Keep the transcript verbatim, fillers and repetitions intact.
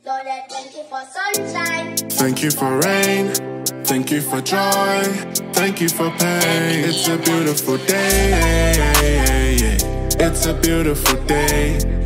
Lord, I thank you for sunshine. Thank you for rain. Thank you for joy. Thank you for pain. It's a beautiful day. It's a beautiful day.